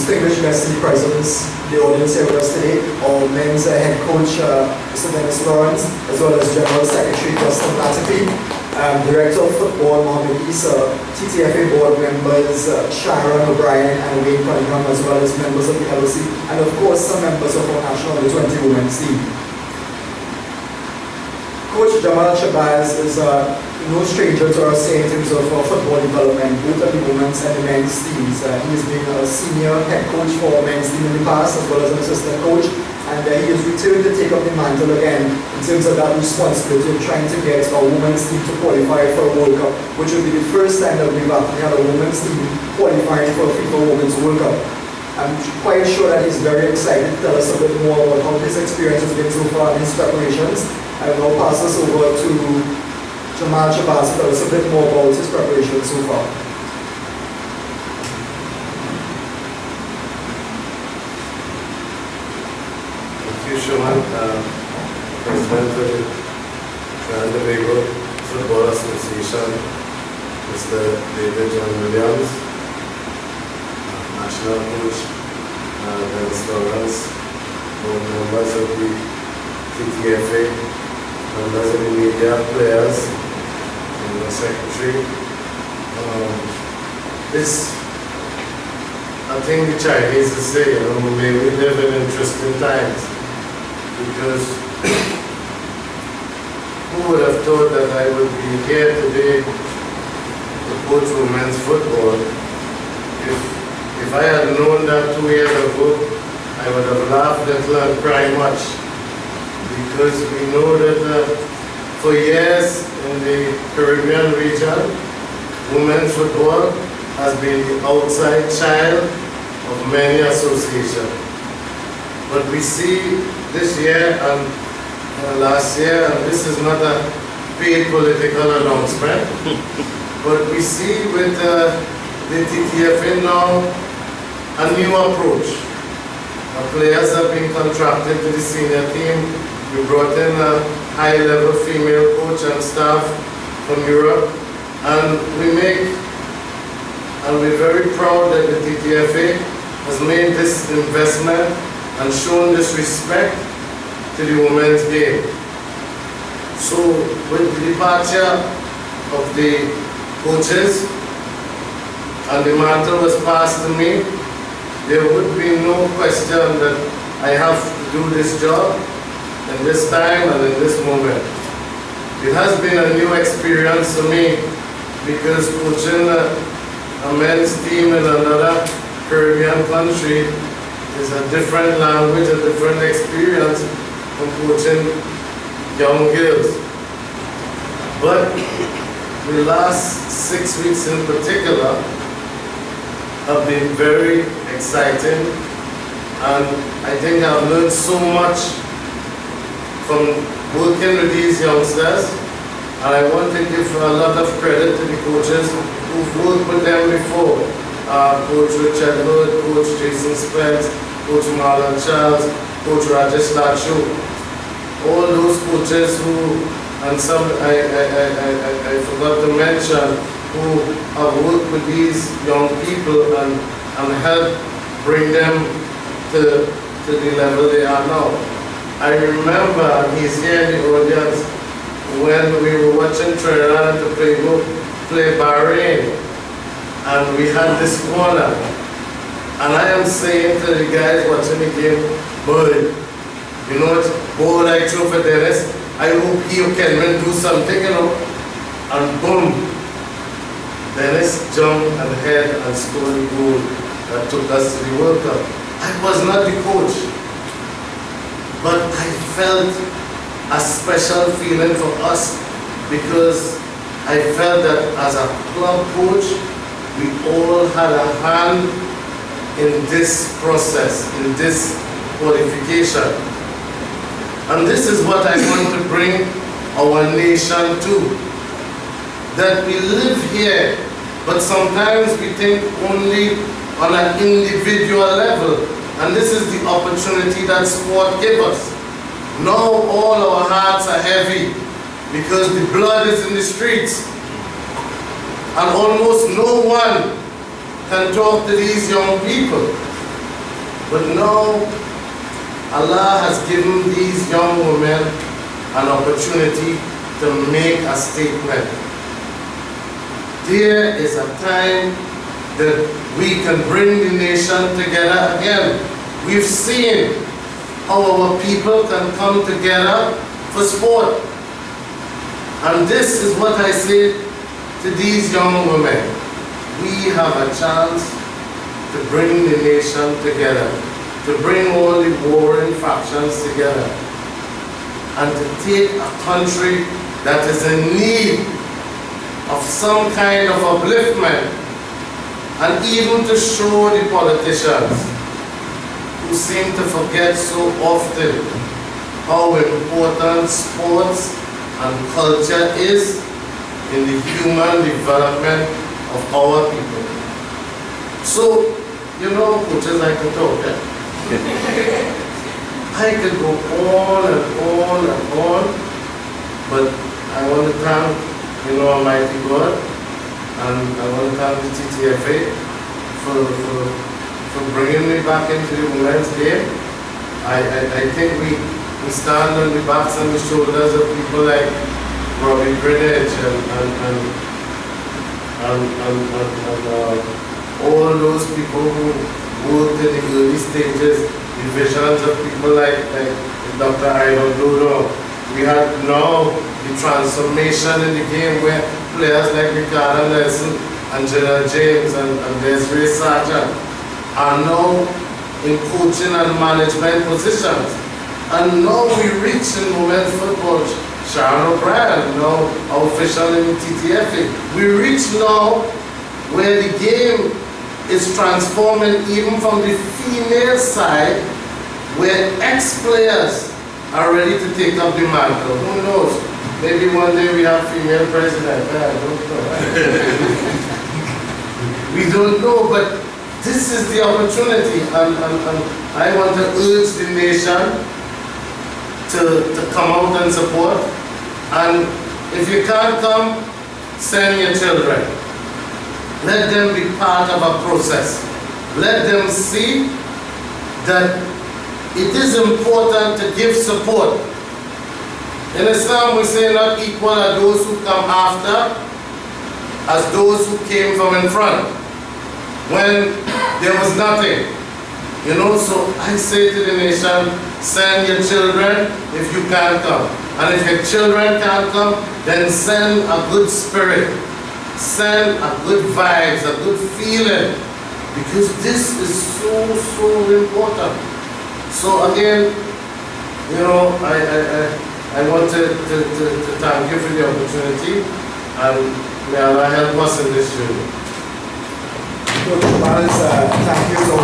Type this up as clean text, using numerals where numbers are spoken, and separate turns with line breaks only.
distinguished guests in the presence, the audience here with us today, our men's head coach, Mr. Dennis Lawrence, as well as General Secretary Justin Latifi, Director of Football Mohammed Issa, TTFA board members Sharon O'Brien and Wayne Cunningham, as well as members of the LOC, and of course some members of our national under-20 women's team. Coach Jamaal Shabazz is no stranger to us in terms of football development, both of the women's and the men's teams. He has been a senior head coach for our men's team in the past, as well as an assistant coach, and he has returned to take up the mantle again in terms of that responsibility of trying to get our women's team to qualify for a World Cup, which will be the first time that we've actually had a women's team qualifying for a FIFA Women's World Cup. I'm quite sure that he's very excited to tell us a bit more about how his experience has been so far in his preparations. I will now pass us over to Jamaal Shabazz to tell us a bit more about his preparation so far.
Thank you, Shaman. President of the Trinidad and Tobago Football Association, Mr. David John Williams, National Coach Dennis Lawrence, board members of the TTFA, members of the media, players, and the secretary. I think the Chinese say, may we live in interesting times, because who would have thought that I would be here today to coach women's football? If I had known that 2 years ago, I would have laughed little and cried much, because we know that for years in the Caribbean region, women's football has been the outside child of many associations. But we see this year and last year, and this is not a paid political announcement, but we see with the TTFA now a new approach. Our players have been contracted to the senior team. We brought in a high-level female coach and staff from Europe, and we're very proud that the TTFA has made this investment and shown this respect to the women's game. So with the departure of the coaches and the mantle was passed to me, there would be no question that I have to do this job in this time and in this moment. It has been a new experience for me, because coaching a men's team in another Caribbean country is a different language, a different experience from coaching young girls. But the last 6 weeks in particular have been very exciting, and I think I've learned so much from working with these youngsters, and I want to give a lot of credit to the coaches who've worked with them before. Coach Richard Hood, Coach Jason Spence, Coach Marlon Charles, Coach Rajesh Lachu. All those coaches who, and some I forgot to mention, who have worked with these young people and helped bring them to the level they are now. I remember, and he's here in the audience, when we were watching Trinidad and Tobago play Bahrain, and we had this corner, and I am saying to the guys watching the game, boy, you know what, ball I throw for Dennis, I hope he can do something, you know, and boom, Dennis jumped and head and scored the goal that took us to the World Cup. I was not the coach, but I felt a special feeling for us, because I felt that as a club coach, we all had a hand in this process, in this qualification. And this is what I want to bring our nation to. That we live here, but sometimes we think only on an individual level. And this is the opportunity that sport gives us. Now all our hearts are heavy because the blood is in the streets. And almost no one can talk to these young people. But now, Allah has given these young women an opportunity to make a statement. There is a time that we can bring the nation together again. We've seen how our people can come together for sport. And this is what I say to these young women. We have a chance to bring the nation together, to bring all the warring factions together, and to take a country that is in need of some kind of upliftment, and even to show the politicians who seem to forget so often how important sports and culture is in the human development of our people. So, you know, coaches, I can talk, yeah? I could go on and on and on, but I want to thank, you know, Almighty God, and I want to thank the TTFA for bringing me back into the women's game. I think we stand on the backs and the shoulders of people like Robbie Greenwich and all those people who worked in the early stages, the visions of people like Dr. Ivan Dodo. We have now the transformation in the game where players like Ricardo Nelson, Angela James and Desiree Sargent are now in coaching and management positions. And now we reach in women's football, Sharon O'Brien, now our official in the TTFA. We reach now where the game is transforming even from the female side, where ex-players are ready to take up the mantle. Who knows? Maybe one day we have female president. I don't know. We don't know, but this is the opportunity, and I want to urge the nation to come out and support. And if you can't come, send your children. Let them be part of a process. Let them see that it is important to give support. In Islam, we say not equal are those who come after as those who came from in front when there was nothing. You know, so I say to the nation, send your children if you can't come. And if your children can't come, then send a good spirit. Send a good vibes, a good feeling. Because this is so important. So again, you know, I want to thank you for the opportunity, and may Allah help us in this journey.
Coach Jamaal, thank you so